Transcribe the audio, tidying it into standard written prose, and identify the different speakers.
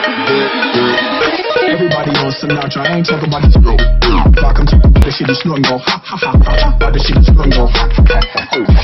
Speaker 1: Everybody on Sinatra, I ain't talking about this bro. If I come to the shit is snort and go ha ha ha ha, the shit is snort and go ha ha ha ha.